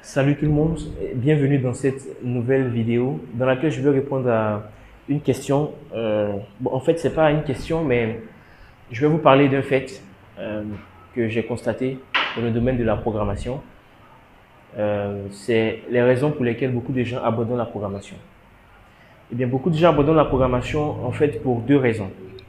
Salut tout le monde, bienvenue dans cette nouvelle vidéo dans laquelle je vais répondre à une question. En fait, c'est pas une question, mais je vais vous parler d'un fait que j'ai constaté dans le domaine de la programmation. C'est les raisons pour lesquelles beaucoup de gens abandonnent la programmation. Eh bien, beaucoup de gens abandonnent la programmation en fait pour deux raisons.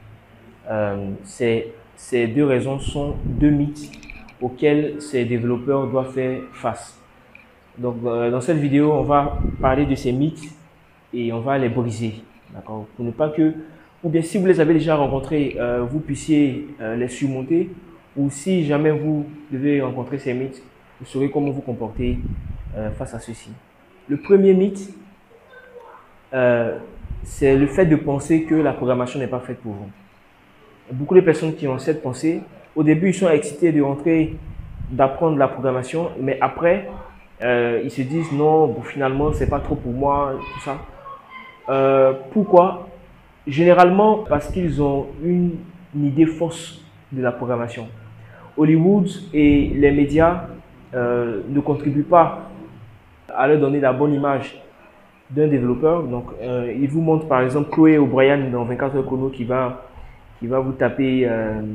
Ces deux raisons sont deux mythes auxquels ces développeurs doivent faire face. Donc, dans cette vidéo, on va parler de ces mythes et on va les briser, d'accord? Pour ne pas que, ou bien si vous les avez déjà rencontrés, vous puissiez les surmonter, ou si jamais vous devez rencontrer ces mythes, vous saurez comment vous comporter face à ceci. Le premier mythe, c'est le fait de penser que la programmation n'est pas faite pour vous. Beaucoup de personnes qui ont cette pensée, au début, ils sont excités de rentrer, d'apprendre la programmation, mais après, ils se disent non, bon, finalement c'est pas trop pour moi, tout ça. Pourquoi? Généralement parce qu'ils ont une idée fausse de la programmation. Hollywood et les médias ne contribuent pas à leur donner la bonne image d'un développeur. Donc ils vous montrent par exemple Chloé O'Brien dans 24 heures chrono qui va vous taper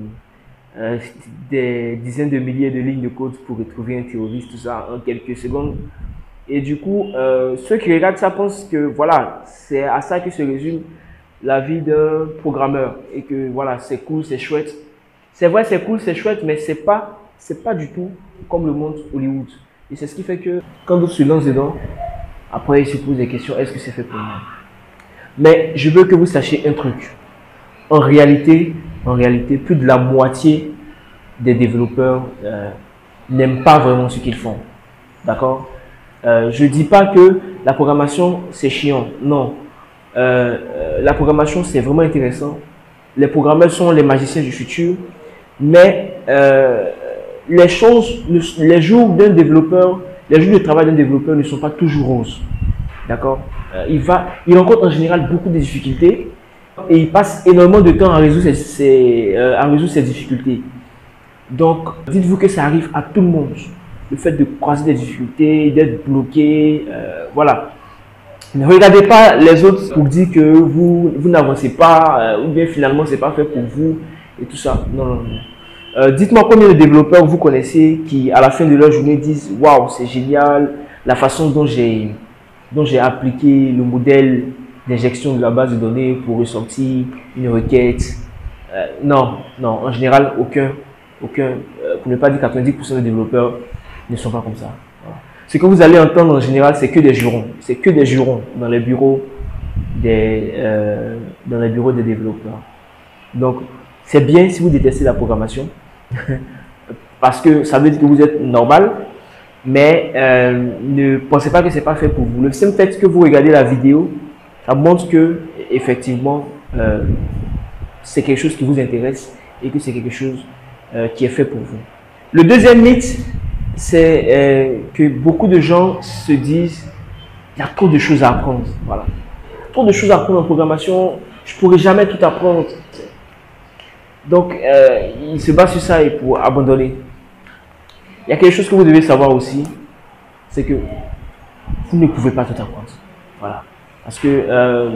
des dizaines de milliers de lignes de code pour retrouver un terroriste, tout ça en quelques secondes. Et du coup, ceux qui regardent ça pensent que voilà, c'est à ça que se résume la vie d'un programmeur et que voilà, c'est cool, c'est chouette. C'est vrai, c'est cool, c'est chouette, mais c'est pas du tout comme le montre Hollywood. Et c'est ce qui fait que quand d'autres se lancent dedans, après ils se posent des questions, est-ce que c'est fait pour moi? Mais je veux que vous sachiez un truc. En réalité, plus de la moitié des développeurs n'aiment pas vraiment ce qu'ils font. D'accord? Je ne dis pas que la programmation, c'est chiant. Non. La programmation, c'est vraiment intéressant. Les programmeurs sont les magiciens du futur. Mais les jours d'un développeur, les jours de travail d'un développeur ne sont pas toujours roses. D'accord? Il rencontre en général beaucoup de difficultés. Et il passe énormément de temps à résoudre ces difficultés. Donc, dites-vous que ça arrive à tout le monde. Le fait de croiser des difficultés, d'être bloqué, voilà. Ne regardez pas les autres pour dire que vous n'avancez pas, ou bien finalement, c'est pas fait pour vous, et tout ça. Non, non, non. Dites-moi combien de développeurs vous connaissez qui, à la fin de leur journée, disent « Waouh, c'est génial, la façon dont j'ai appliqué le modèle d'injection de la base de données pour ressortir une requête. » Non, non, en général, aucun, pour ne pas dire 90% des développeurs ne sont pas comme ça. Voilà. Ce que vous allez entendre en général, c'est que des jurons. C'est que des jurons dans les bureaux des développeurs. Donc, c'est bien si vous détestez la programmation, parce que ça veut dire que vous êtes normal, mais ne pensez pas que c'est pas fait pour vous. Le simple fait que vous regardez la vidéo, ça montre que, effectivement, c'est quelque chose qui vous intéresse et que c'est quelque chose qui est fait pour vous. Le deuxième mythe, c'est que beaucoup de gens se disent il y a trop de choses à apprendre. Voilà. Trop de choses à apprendre en programmation, je ne pourrai jamais tout apprendre. Donc, ils se basent sur ça et pour abandonner. Il y a quelque chose que vous devez savoir aussi, c'est que vous ne pouvez pas tout apprendre. Voilà. Parce que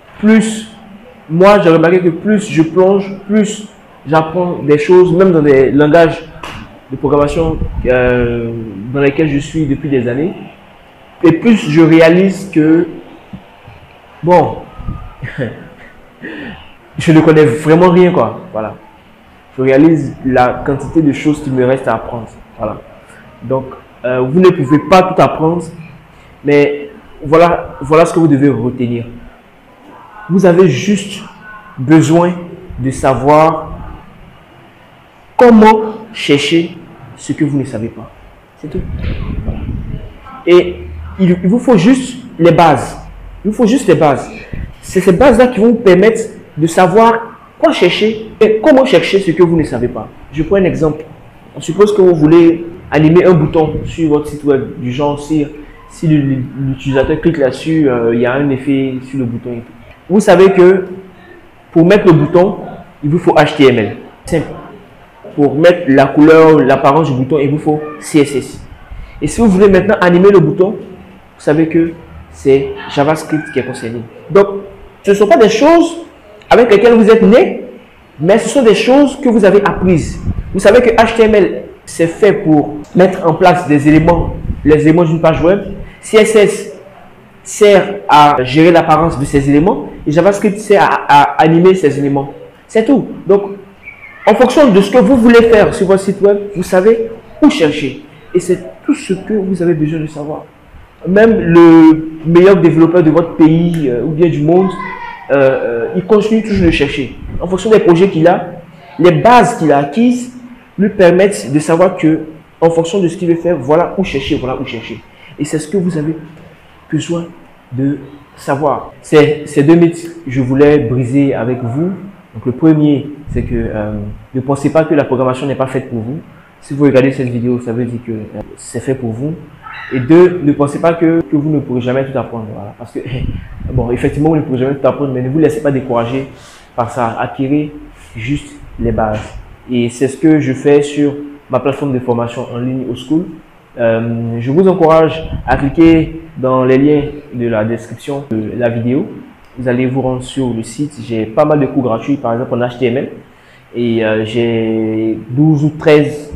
moi j'ai remarqué que plus je plonge, plus j'apprends des choses, même dans des langages de programmation dans lesquels je suis depuis des années, et plus je réalise que, bon, je ne connais vraiment rien, quoi. Voilà. Je réalise la quantité de choses qu'il me reste à apprendre. Voilà. Donc, vous ne pouvez pas tout apprendre, mais voilà ce que vous devez retenir. Vous avez juste besoin de savoir comment chercher ce que vous ne savez pas. C'est tout. Voilà. Et il vous faut juste les bases. Il vous faut juste les bases. C'est ces bases-là qui vont vous permettre de savoir quoi chercher et comment chercher ce que vous ne savez pas. Je prends un exemple. On suppose que vous voulez animer un bouton sur votre site web, du genre si l'utilisateur clique là-dessus, il y a un effet sur le bouton. Vous savez que pour mettre le bouton, il vous faut HTML. Simple. Pour mettre la couleur, l'apparence du bouton, il vous faut CSS. Et si vous voulez maintenant animer le bouton, vous savez que c'est JavaScript qui est concerné. Donc, ce ne sont pas des choses avec lesquelles vous êtes né, mais ce sont des choses que vous avez apprises. Vous savez que HTML, c'est fait pour mettre en place des éléments, les éléments d'une page web. CSS sert à gérer l'apparence de ces éléments et JavaScript sert à animer ces éléments. C'est tout. Donc, en fonction de ce que vous voulez faire sur votre site web, vous savez où chercher. Et c'est tout ce que vous avez besoin de savoir. Même le meilleur développeur de votre pays ou bien du monde, il continue toujours de chercher. En fonction des projets qu'il a, les bases qu'il a acquises lui permettent de savoir que, en fonction de ce qu'il veut faire, voilà où chercher, voilà où chercher. Et c'est ce que vous avez besoin de savoir. Ces deux mythes que je voulais briser avec vous. Donc le premier, c'est que ne pensez pas que la programmation n'est pas faite pour vous. Si vous regardez cette vidéo, ça veut dire que c'est fait pour vous. Et deux, ne pensez pas que vous ne pourrez jamais tout apprendre. Voilà. Parce que, bon, effectivement, vous ne pourrez jamais tout apprendre, mais ne vous laissez pas décourager par ça. Acquérez juste les bases. Et c'est ce que je fais sur ma plateforme de formation en ligne Oschool. Je vous encourage à cliquer dans les liens de la description de la vidéo. Vous allez vous rendre sur le site. J'ai pas mal de cours gratuits, par exemple en HTML. Et j'ai 12 ou 13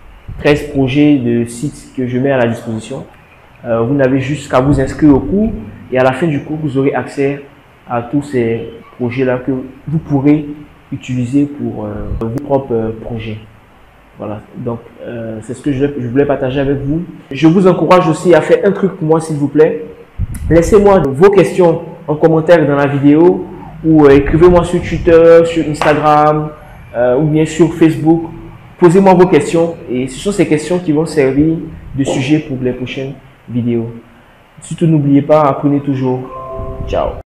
projets de sites que je mets à la disposition. Vous n'avez juste qu'à vous inscrire au cours. Et à la fin du cours, vous aurez accès à tous ces projets-là que vous pourrez utiliser pour vos propres projets. Voilà, donc c'est ce que je voulais partager avec vous. Je vous encourage aussi à faire un truc pour moi, s'il vous plaît. Laissez-moi vos questions en commentaire dans la vidéo ou écrivez-moi sur Twitter, sur Instagram ou bien sur Facebook. Posez-moi vos questions et ce sont ces questions qui vont servir de sujet pour les prochaines vidéos. Surtout, n'oubliez pas, apprenez toujours. Ciao.